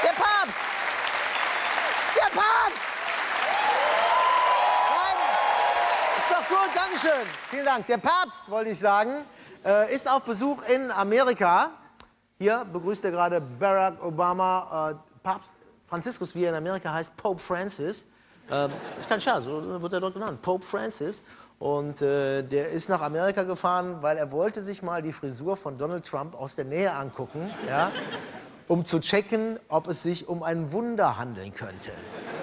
Der Papst! Der Papst! Nein, ist doch gut, Dankeschön. Vielen Dank. Der Papst, wollte ich sagen, ist auf Besuch in Amerika. Hier begrüßt er gerade Barack Obama. Papst Franziskus, wie er in Amerika heißt, Pope Francis. Ist kein Scherz, so wird er dort genannt, Pope Francis. Und der ist nach Amerika gefahren, weil er wollte sich mal die Frisur von Donald Trump aus der Nähe angucken, ja, um zu checken, ob es sich um ein Wunder handeln könnte.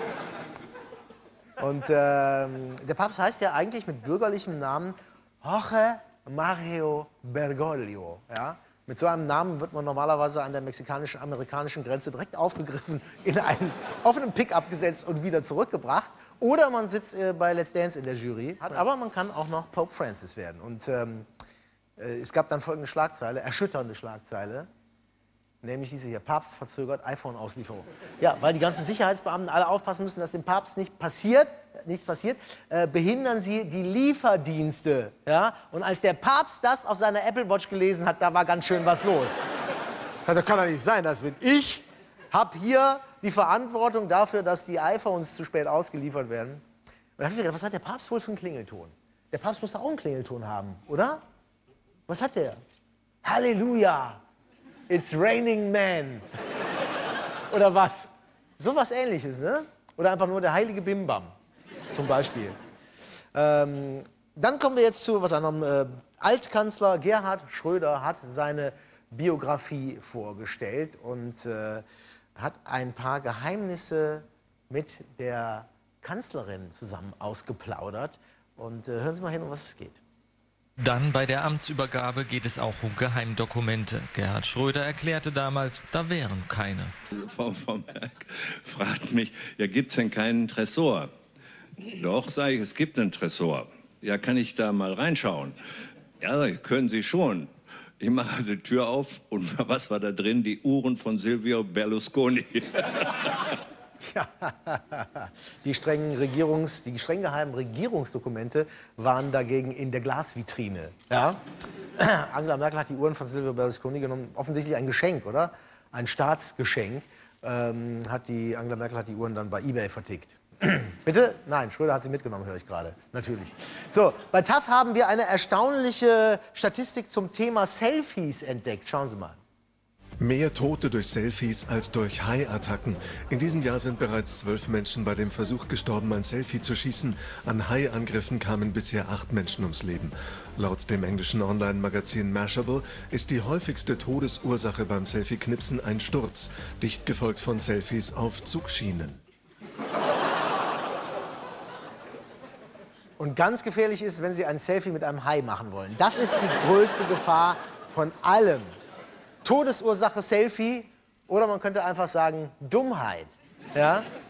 Und der Papst heißt ja eigentlich mit bürgerlichem Namen Jorge Mario Bergoglio. Ja? Mit so einem Namen wird man normalerweise an der mexikanisch-amerikanischen Grenze direkt aufgegriffen, in einen offenen Pickup gesetzt und wieder zurückgebracht. Oder man sitzt bei Let's Dance in der Jury. Aber man kann auch noch Pope Francis werden. Und es gab dann folgende Schlagzeile, erschütternde Schlagzeile. Nämlich diese hier, Papst verzögert iPhone-Auslieferung. Ja, weil die ganzen Sicherheitsbeamten alle aufpassen müssen, dass dem Papst nichts passiert, behindern sie die Lieferdienste. Ja? Und als der Papst das auf seiner Apple Watch gelesen hat, da war ganz schön was los. Das kann doch nicht sein, dass wenn ich habe hier die Verantwortung dafür, dass die iPhones zu spät ausgeliefert werden. Und dann habe ich mir gedacht, was hat der Papst wohl für einen Klingelton? Der Papst muss doch auch einen Klingelton haben, oder? Was hat der? Halleluja! It's raining men. Oder was? So was Ähnliches, ne? Oder einfach nur der heilige Bimbam, zum Beispiel. Dann kommen wir jetzt zu was anderem. Altkanzler Gerhard Schröder hat seine Biografie vorgestellt und hat ein paar Geheimnisse mit der Kanzlerin zusammen ausgeplaudert. Und hören Sie mal hin, um was es geht. Dann bei der Amtsübergabe geht es auch um Geheimdokumente. Gerhard Schröder erklärte damals, da wären keine. Frau von Berg fragt mich, ja, gibt's denn keinen Tresor? Doch, sage ich, es gibt einen Tresor. Ja, kann ich da mal reinschauen? Ja, können Sie schon. Ich mache also die Tür auf und was war da drin? Die Uhren von Silvio Berlusconi. Ja, die streng geheimen Regierungsdokumente waren dagegen in der Glasvitrine. Ja? Angela Merkel hat die Uhren von Silvio Berlusconi genommen, offensichtlich ein Geschenk, oder? Ein Staatsgeschenk. Angela Merkel hat die Uhren dann bei eBay vertickt. Bitte? Nein, Schröder hat sie mitgenommen, höre ich gerade. Natürlich. So, bei TAF haben wir eine erstaunliche Statistik zum Thema Selfies entdeckt. Schauen Sie mal. Mehr Tote durch Selfies als durch Hai-Attacken. In diesem Jahr sind bereits 12 Menschen bei dem Versuch gestorben, ein Selfie zu schießen. An Hai-Angriffen kamen bisher 8 Menschen ums Leben. Laut dem englischen Online-Magazin Mashable ist die häufigste Todesursache beim Selfie-Knipsen ein Sturz, dicht gefolgt von Selfies auf Zugschienen. Und ganz gefährlich ist, wenn Sie ein Selfie mit einem Hai machen wollen. Das ist die größte Gefahr von allem. Todesursache Selfie oder man könnte einfach sagen Dummheit. Ja?